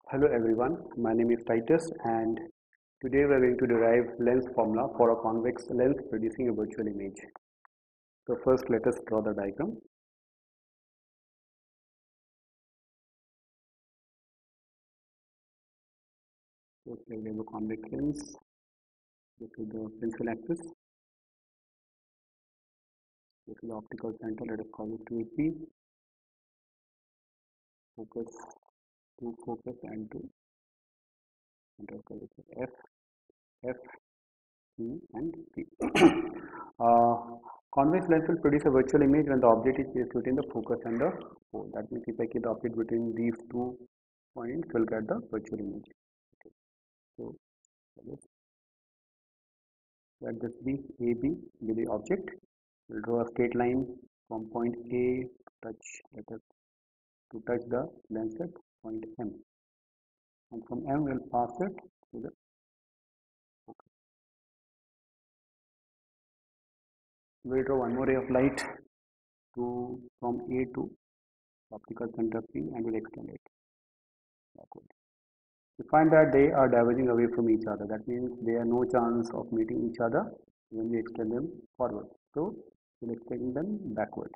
Hello everyone, my name is Titus and today we are going to derive lens formula for a convex lens producing a virtual image. So first let us draw the diagram. So here we have a convex lens. This is the principal axis. This is the optical center. Let us call it 2P. Focus, to focus and to center. Call it F, F, P and P. Convex lens will produce a virtual image when the object is placed between the focus and the pole. That means if I keep the object between these two points, we'll get the virtual image. Okay. So let this be AB be the object. We'll draw a straight line from point A to touch the lens at point M, and from M we'll pass it to the focus. We'll draw one more ray of light from A to optical center P and we'll extend it backward. We find that they are diverging away from each other. That means there are no chance of meeting each other when we extend them forward. So we'll extend them backward.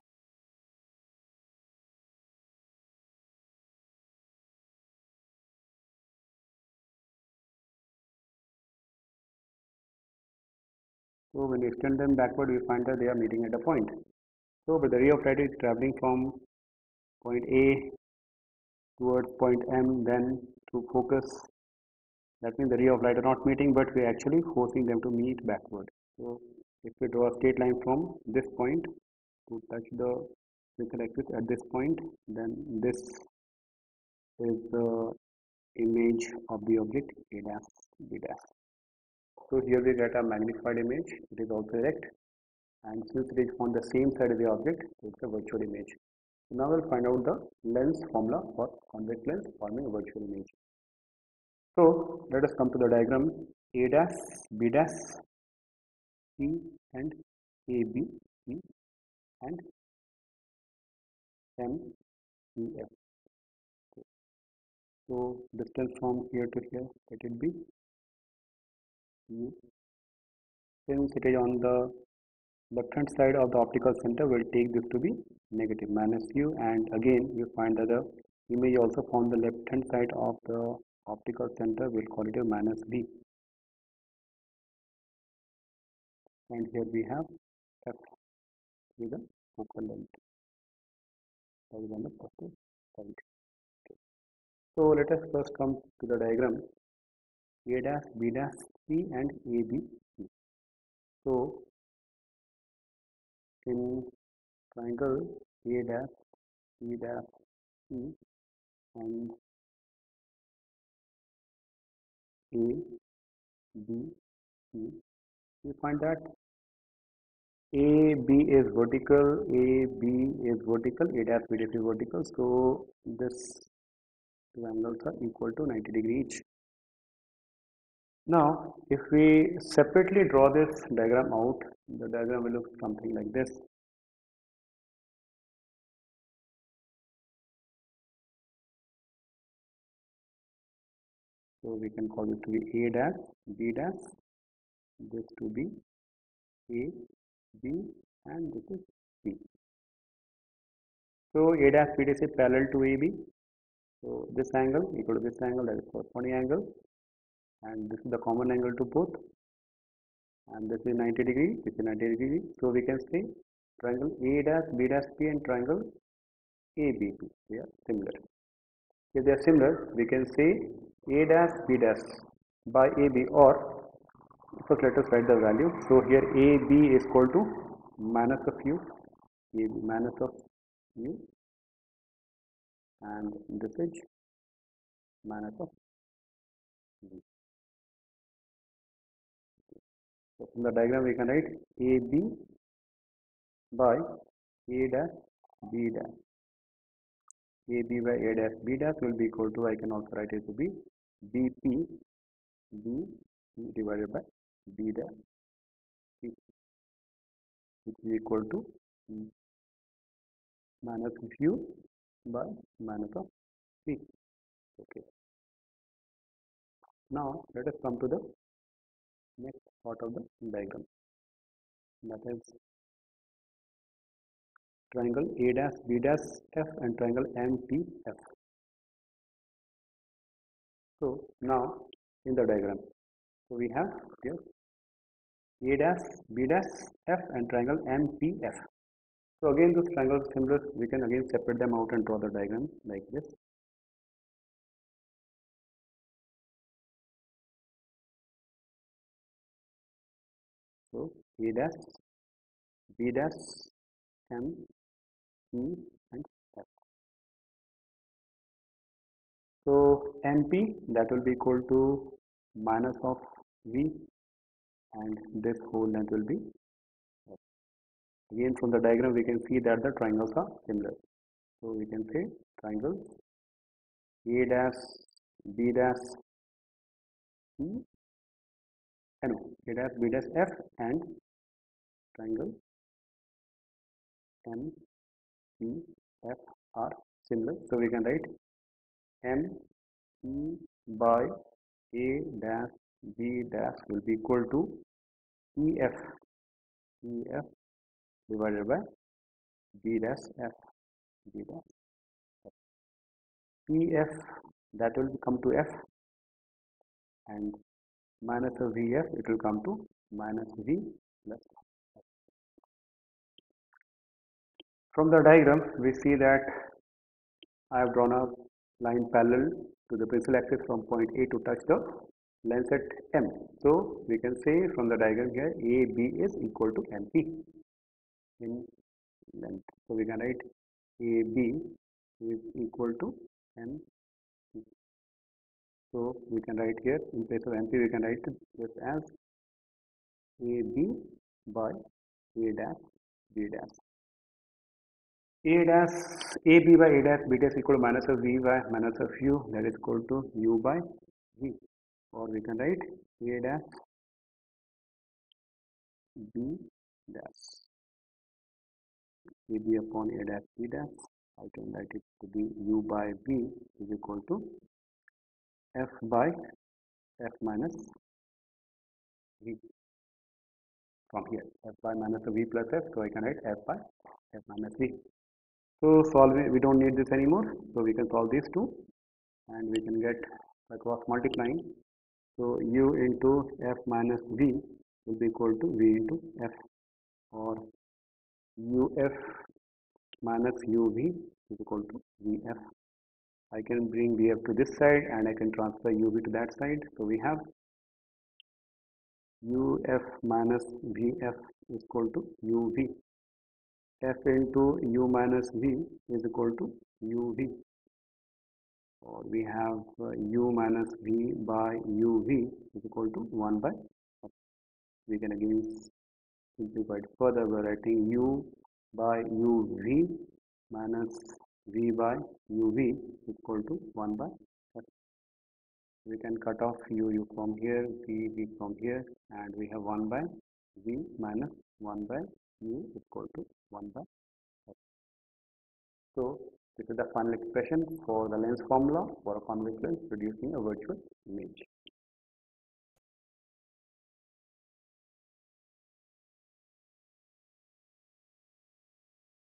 So when we extend them backward, we find that they are meeting at a point. So but the ray of light is traveling from point A towards point M, then to focus. That means the ray of light are not meeting, but we are actually forcing them to meet backward. So if we draw a straight line from this point to touch the focal axis at this point, then this is the image of the object A dash B dash. So here we get a magnified image. It is also erect, and since it is on the same side of the object, it's a virtual image. So now we'll find out the lens formula for convex lens forming a virtual image. So let us come to the diagram. A dash, B dash, C and AB, C and M, E, F. So distance from here to here, let it be U. Since it is on the left hand side of the optical center, we'll take this to be negative minus U, and again you find that the image also found the left hand side of the optical center, we'll call it a minus B. And here we have F with the focal length that is on the positive side. Okay. So let us first come to the diagram. A dash, B dash, C and AB, C. So in triangle A dash, B dash, C and A, B, C, we find that AB is vertical, AB is vertical, A dash, B dash is vertical. So this two angles are equal to 90 degree each. Now, if we separately draw this diagram out, the diagram will look something like this. So we can call it to be A dash, B dash, this to be A, B, and this is C. So A dash, B dash is parallel to AB. So this angle equal to this angle, that is corresponding angle, and this is the common angle to both, and this is 90 degree, this is 90 degree. So we can say triangle A dash, B dash, P and triangle ABP, they are similar. If they are similar, we can say A dash, B dash by AB, or first let us write the value. So here AB is equal to minus of U, AB minus of U, and this is minus of V. So from the diagram we can write AB by A dash B dash. AB by A dash B dash will be equal to, I can also write it to be BP B divided by B dash C, which is equal to minus of U by minus of C. Okay. Now let us come to the next part of the diagram, that is triangle A dash B dash F and triangle MPF. So now in the diagram, so we have here A dash B dash F and triangle MPF. So again those triangles similar, we can again separate them out and draw the diagram like this. So A dash B dash M E and F. So NP, that will be equal to minus of V, and this whole length will be F. Again from the diagram we can see that the triangles are similar. So we can say triangles A dash B dash E and A dash B dash F and triangle M E F are similar. So we can write M E by A dash B dash will be equal to EF divided by B dash F B dash F. EF, that will come to F, and minus of VF, it will come to minus V plus F. From the diagram we see that I have drawn a line parallel to the principal axis from point A to touch the lens at M. So we can say from the diagram here AB is equal to MP in length. So we can write AB is equal to MP. So we can write here in place of MP we can write this as AB by A dash B dash. A dash AB by A dash B dash equal to minus of V by minus of U, that is equal to U by V. Or we can write A dash B dash AB upon A dash B dash. I can write it to be U by V is equal to F by F minus V. From here, F by minus of V plus F, so I can write F by F minus V. So solve it, we don't need this anymore, so we can solve these two and we can get by cross multiplying. So U into F minus V will be equal to V into F, or UF minus UV is equal to VF. I can bring VF to this side and I can transfer UV to that side. So we have UF minus VF is equal to UV. F into U minus V is equal to UV. Or we have U minus V by UV is equal to 1 by F. We can again simplify it further by writing U by UV minus V by UV is equal to 1 by F. We can cut off U from here, V from here, and we have 1 by V minus 1 by U is equal to 1 by F. So this is the final expression for the lens formula for a convex lens producing a virtual image.